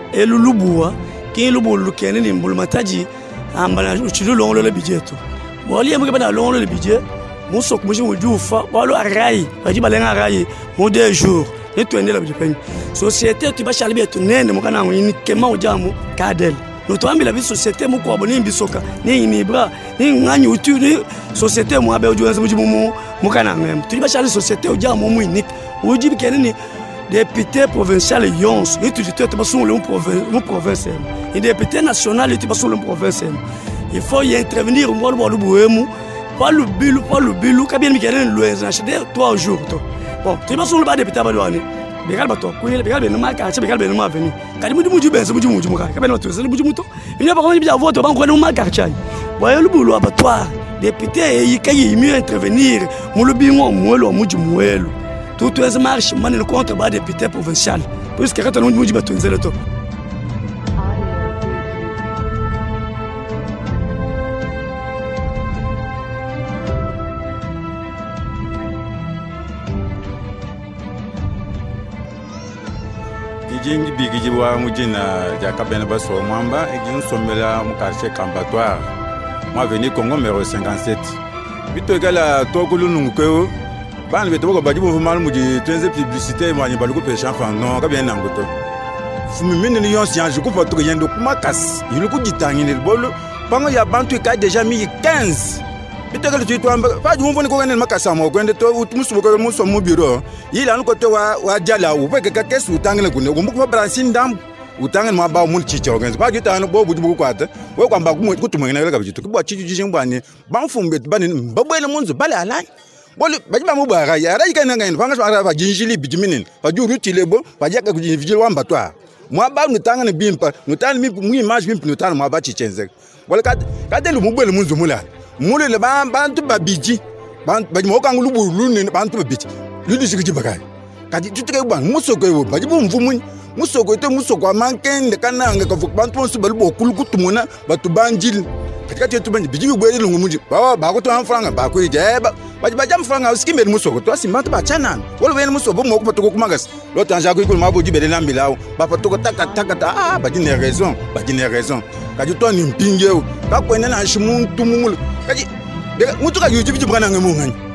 e lulubua ki lubulu kene ni mbulumataji ambana uchilu longo le budget wali yemke bana longo le budget musok mushi mujufa walo arai baji balenga arai mo 2 jours ni twende la budget société tu ba chalbi tunene mukana ngini kema ujamu kadel no twambi la société muko aboni bisoka ni inibra ni ngani utu ni société mu abe ujuanza mujimu mukana ngem tu ba chalbi société ujamu mu unique ujibi kene ni député provincial Yons, et tout le temps sur le province. Et député national, et tout sur le province. Il faut y intervenir, moi le bohème, pas le bilu, cabine Miguel Louis, acheter 3 jours. Bon, tu vas sur le bas député Balouane. Bégal Bato, Bégal Benoma, Cartier, Bégal Benoma venu. Car il me dit Benz, Mujumuka, Cabanoto, c'est le Mujumuto. Il n'y a pas envie de voter, banque de Cartier. Voyez le boulot abattoir. Député, il mieux intervenir. Mon le bimon, moi le Mujumuelo. Tout les marches, man le contre bas député provincial. Puisque quand on nous dit bateau le to. Ijingi bigi wa mujina Jakabena baso mwamba ejin sommela mu quartier Cambatoire. Moi venu Congo numéro 57. Bito egala tokulu nungukeo. Ban le to ba jibo mal mu di tenze publicité mo anyba luko pêche enfant non ka bien nangoto fumi mine ni yonsi anju ko foto yendo kuma kas yilu ku ditangi ne bolo bango ya bantu ka déjà mi 15 bitaka tu to amba fa ju mfoni ko ngene makasa mo gwende to musu ko muso mu biro yila nko to wa jala u pe ka kesu utangile kune ko mu branchi ndam utangile mo ba mu chiche organize ba ju tanu bo buju kwata we kwamba ku tumo ngene ka bitu ko chichu jishin bani ban fumbe bani babwele munzu bale alai bolu bajiba mu bara ya ra ikana ngene fanga so ba jinjili bijiminin ba ju rutile bo ba jaka ku jinjili wamba to mo ba nutanga ne bimpa nutana mi mu image bimpa nutana mo ba chichenze wala ka delu mu bwele munzu mula mule le ba bantu ba biji ba mo ka ngulu bulu ne bantu ba biji ludi sigiji bakai ka di tutike gban musoko yo bajibu mvumu musoko te musoko manken de kananga ka bantu so balu bo kulu tumuna batu banjil katika tu banji biji bwele lungu muji ba ko to anfranga ba ko ijeba ba jam franga usikimbe musoko to asimanta ba chana wala wena musoko mo ko patoko kumagas lo tanja ko ikulu mabo jibele lambilao ba patoko taka ba dine raison ka ju to ni mpingeo ka ko nena shimuntu mumul kaji mutu ka yuji biji bana ngamu ngani